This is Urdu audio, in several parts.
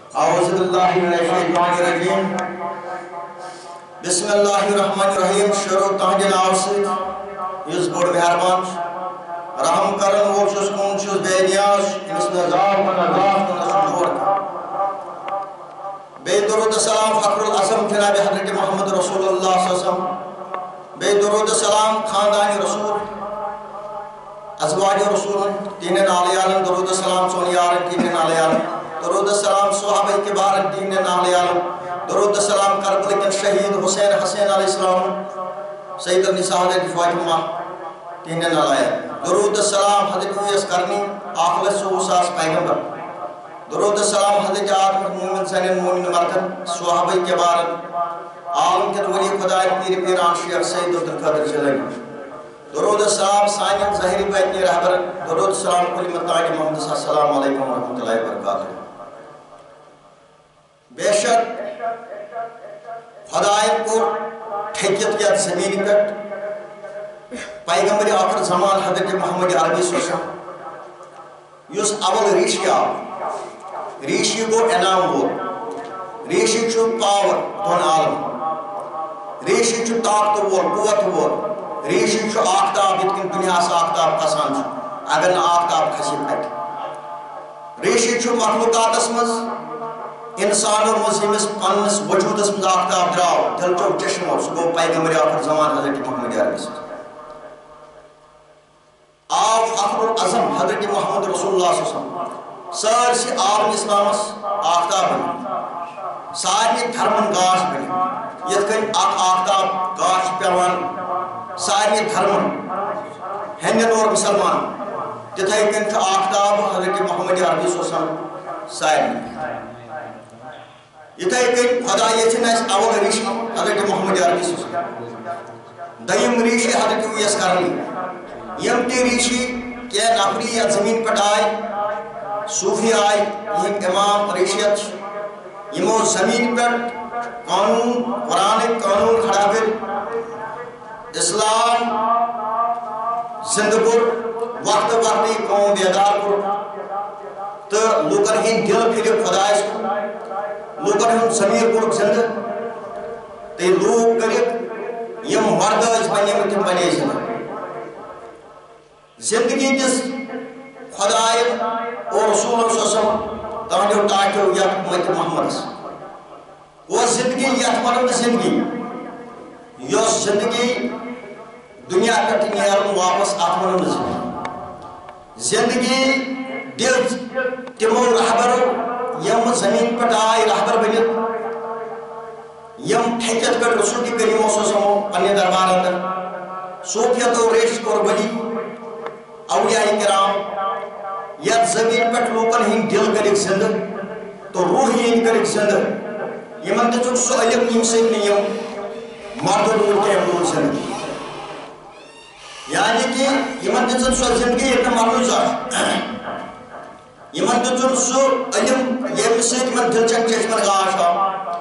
أعوذ بالله من الشيطان الرجيم بسم الله الرحمن الرحيم شروع تہنٛدِ ناوٕ سۭتۍ یُس بوٚڑ مہربان چھُ رحم کرن وول چھُس کُن چھُس بے نیاز ییٚمِس نہٕ زال نہٕ زات نہٕ چھُ جوڑ بیٚیہِ درود السلام فخر العظم جناب حضرت محمد رسول اللہ صلی اللہ علیہ وسلم بیٚیہِ درود السلام خاندان رسول ازواج رسول تہنٛدٮ۪ن عالیالن درود السلام سون یارن تہنٛدٮ۪ن عالیالن درود السلام صحابہ کبارن تہنٛدٮ۪ن عالیالن درود السلام کربل کٮ۪ن شہید حسین حسین علیہ السلام سید النساء حضرت فاطمہ تہنٛدٮ۪ن عالیالن درود السلام حضرت اویس کرنی 1,40,000 پیغمبر درود السلام حضرت آدم مومن زنین مومن مردن صحابہ کبارن عالم کٮ۪ن ولی خدایَن پیر پیران شیخ سید عبدالقادر جیلانی درود السلام سانین ظاہری بیتنی رہبر درود السلام کلی مطاعد محمد السلام علیکم ورحمۃ اللہ وبرکاتہ بے شک خدایَن کوٚر ٹھیکِتھ یتھ زمین پٮ۪ٹھ پیغمبر آخر زمان حضرت محمد عربی صلی اللہ علیہ وسلم یُس اول ریشی آو ریشی گو انعام وول ریشی چھُ پاور دۄن عالم ریشی چھُ طاقت وول قوت وول ریشی چھُ آفتاب یِتھ کٔنۍ دُنیاہس آفتاب کھسان چھُ اگر نہٕ آفتاب کھسہِ پٮ۪ٹھ ریشی چھُ مخلوقاتس منٛز انسانو منٛز ییٚمِس پننِس وجوٗدس منٛز آفتاب درٛاو دِلچو چشمو سُہ گوٚو پیغمبر آخر زمان حضرت محمد عربی آو فخر العظم حضرت محمد رسول اللہ صلی اللہ علیہ وسلم سارسی عالم اسلامس آفتاب بنی سارنی دھرمن گاش بنی یتھ کٔنۍ اکھ آفتاب گاش پیوان سارنی دھرمن ہیٚندٮ۪ن اور مسلمان تِتھَے کٔنۍ چھُ آفتاب حضرت محمد عربی صلی اللہ علیہ وسلم سارنی یِتھَے کٔنۍ خدا یژھِن اَسہِ اول ریٖشی حضرت محمد عربی صلی اللہ علیہ وسلم دوٚیِم ریٖشی حضرت اویس کرنی یِم تہِ ریٖشی کینٛہہ نفری یتھ زٔمیٖن پٮ۪ٹھ آے صوٗفی آے یِہِنٛدۍ اِمام ریٖشیت چھِ یِمو زٔمیٖن پٮ۪ٹھ قانوٗن قرآنٕکۍ قانوٗن کھڑا کٔرۍ اسلام زندٕ کوٚر وقتہٕ وقتہٕ یہِ قوم بیدار کوٚر تہٕ لُکن ہٕنٛدۍ دِل پھِرِکھ خۄدایس کُن لُکن ہُنٛد ضمیٖر کوٚرُکھ زندٕ تہٕ لوٗکھ کٔرِکھ یِم مرد ٲسۍ بنیمٕتۍ تِم بنے زندگی دِژ خۄدایَن اور رسوٗلن صلی اللہ علیہ وسلم تہنٛدیو ٹاٹھیو یتھ اُمت محمدس اور زندگی یتھ ونو نہٕ زندگی یۄس زندگی دنیا پٮ۪ٹھ نیرُن واپس اتھ ونو نہٕ زندگی دِژ تِمو رہبرو یِم زمیٖن پٮ۪ٹھ آے رہبر بٔنِتھ یِم ٹھیکِتھ کٔرۍ رسول کریم صلی اللہ علیہ وسلم پننہِ دربار اندر صوفیتو ریش کوٚر بٔلی اولیاء کرام یتھ زمیٖن پٮ۪ٹھ لوٗکن ہٕنٛدۍ دِل کٔرِکھ زندٕ تہٕ روحیٖن کٔرِکھ زندٕ یِمن دِژُکھ سُہ علم ییٚمہِ سۭتۍ نہٕ یِم مردو روٗد کینٛہہ روٗد زندٕ یعنی کہ یِمن دِژٕن سۄ زندگی ییٚتہِ نہٕ مردٕچ آسہِ یِمن دِژُن سُہ علم ییٚمہِ سۭتۍ یِمن دِلچن چشمن گاش آو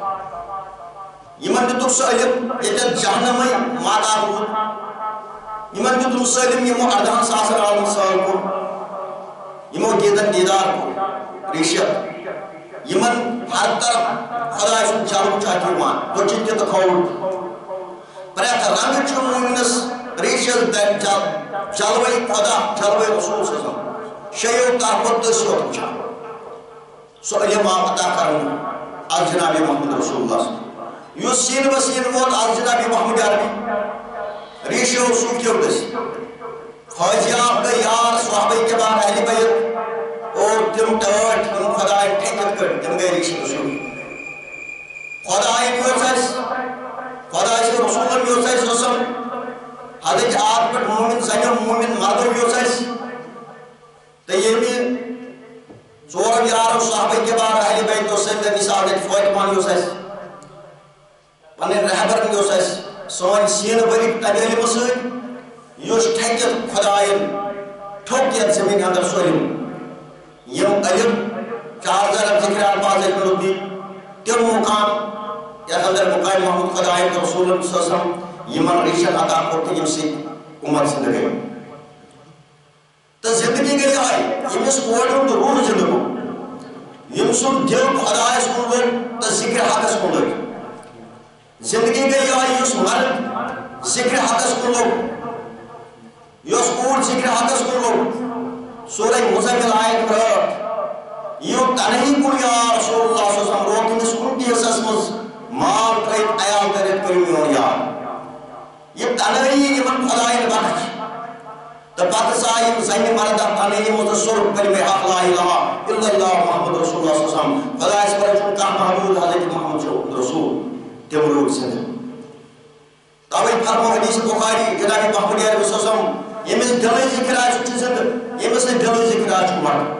یِمن دِتُکھ سُہ علم ییٚتٮ۪تھ جہنمٕے ماتا روٗد یِمن دِتُکھ سُہ علم یِمو 18,000 عالمن سال کوٚر یِمو دیٖدن دیٖدار کوٚر ریٖشت یِمن ہر طرف خۄداے سُنٛد جلوٕ چھُ اتھ یِوان دٔچھِنۍ تہِ تہٕ کھووُر پرٛٮ۪تھ رنٛگہٕ چھُ مومنس ریٖشت جلوے خۄدا جلوے رسول صلی اللہ علیہ وسلم شیو طرفو تٔسۍ یوت وٕچھان سُہ علم آو عطا کرنہٕ از جناب محمد رسول اللہ یُس سیٖنہٕ بسیٖنہٕ ووت از جناب محمد عربی ریٖشو صوٗفیو دٔسۍ فٲضیاب گٔے یار صحابہ کبار اہلِ بیت اور تِم ٹٲٹھۍ یِم خۄدایَن ٹھیکِتھ کٔرۍ تِم گٔے ریٖشی رسول خۄدایَن یوٚژ اَسہِ خۄداے سٕنٛدۍ رسوٗلن یوٚژ اَسہِ رسم حضرت آد پٮ۪ٹھ مومن زنیو مومن مردو یوٚژ اَسہِ تہٕ ییٚمہِ ژورو یارو صحابہ کبار اہلِ بیتو سید النساء حضرت فاطمہ یوٚژ اَسہِ پنٕنۍ رہبرن یوٚژ اَسہِ سٲنۍ سیٖنہٕ بٔرِکھ تمہِ علمہٕ سۭتۍ یُس ٹھیکِتھ خۄدایَن ٹھوٚک یتھ زمیٖن اندر سُہ علم یِم علم چار ذرا ذکر الفاظ دی تِم مقام یتھ اندر مقام محمد خۄدایَن تہٕ رسوٗلن صلی اللہ علیہ وسلم یِمن ریٖشن عطا کوٚر تہٕ ییٚمہِ سۭتۍ اُمت زندٕ گٔے تہٕ زندگی گٔے آے ییٚمِس کورِ ہُنٛد روح زندٕ گوٚو یم سن دل خدایس کن لوگ تو ذکر حقس کن لوگ زندگی گئی آئی اس مرد ذکر حقس کن لوگ یس اور ذکر حقس کن لوگ سورہ مزمل آیت پڑھ یہ تنہی کن یا رسول اللہ صلی اللہ علیہ وسلم روکن اس کن کی حصص مز مال ترید عیال ترید کرمی اور یاد یہ تنہی یمن خدایت بخش تبات سائم زین مرد تنہی متصر کلمہ حق لا الہ الا اللہ محمد رسول اللہ صلی اللہ علیہ وسلم خدا اس پر چون کا محمود حضرت محمد رسول تم لوگ سے قابل فرمو حدیث بخاری جناب محمد علیہ وسلم یمس دل ذکر آج چیز یمس دل ذکر آج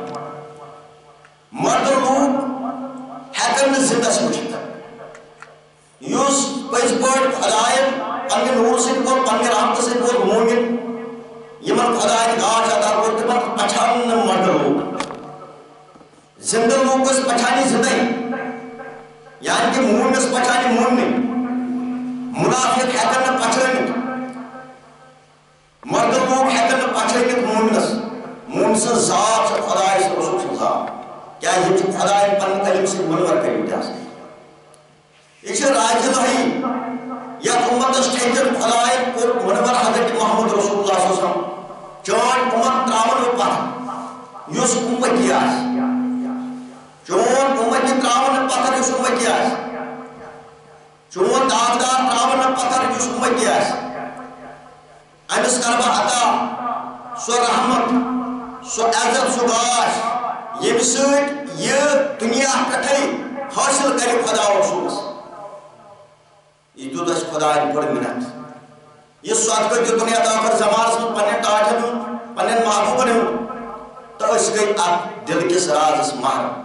مرد لوگ ہیکن زندہ سمجھتا یوس پس پڑھ خدایت پنگے نور سے کو پنگے رحمت سے کو مومن یمن خدایت گاش عطا کو تمن پہچان مرد لوگ زندہ لوگ کو پہچانی زندہ یعنی کہ مومن اس پہچانی مومن منافق ہیکن پہچانی مرد لوگ ہیکن پہچانی مومنس مومن سے ذات سے خدای سے رسول سے ذات کیا یہ خدای پن کلم سے منور کری جاس یہ راج نہیں یا امت اس ٹھیکر خدای کو منور حضرت محمد رسول اللہ صلی اللہ علیہ وسلم چون امت تراون و پتھ یس امتی آس چون امتی تراون و پتھ یس امتی آس چون داغدار تراون و پتھ یس امتی آس امس کربا عطا سو رحمت سو عزت سو باش یم سۭتۍ یہ دنیا پٮ۪ٹھے حٲصِل کرِ خدا رسولس یہ دیُت اَسہِ خدایَن بٔڑ مِنت یہ صدقہٕ دیُتُن یتھ ٲخر زمانس منٛز پننٮ۪ن ٹاٹھٮ۪ن ہُنٛد پننٮ۪ن محبوٗبن ہُنٛد تہٕ أسۍ گٔے اتھ دل کِس رازس محرم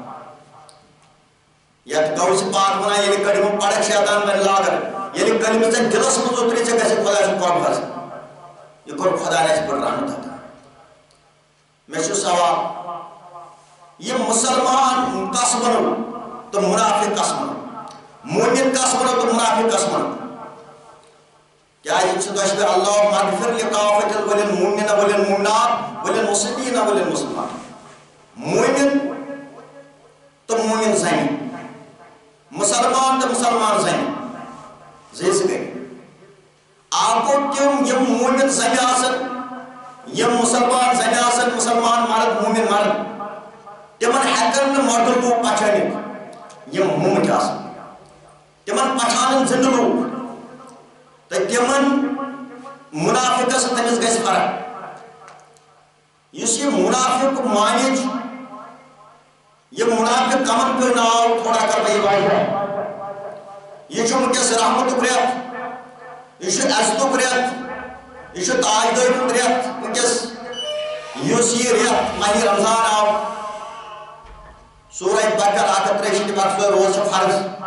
یتھ غوث پاک ونان ییٚلہِ کٔڑِمہٕ پڑک شیطان بنہِ لاگن ییٚلہِ کلمہٕ ژےٚ دلس منٛز اُترِ ژےٚ گژھِ خۄدا سُنٛد قۄرب گژھُن یہ کوٚر خۄداین اَسہِ بٔڑ رحمت عطا مےٚ چھُ سوال یہ مسلمان کس بنو تو منافق کس بنو مومن کس بنو تو منافق کس بنو کیا یہ دشوار اللہ مغفر لکافت وللمؤمنین والمؤمنات والمسلمین والمسلمات مومن تو مومن زنی مسلمان تو مسلمان زنی زی سے گئی آپ کو تم یم مومن زنی آسن یم مسلمان زنی آسن مسلمان مرد مومن مرد تمن ہیکن مرد لوگ پہچانت یم مومن آسن تمن پہچانن زندہ لوگ تو تمن منافقس تمس گژھِ فرق یُس یہ منافق مانج یہ منافق کمن پہ ناو تھوڑا کر بھائی واضح یہ ونکس رحمتک ریت یہ عزتک ریت یہ تاجدارک ریت ونکس یُس یہ ریت ماہ رمضان آو سورہ بقرہ 163 روز فرض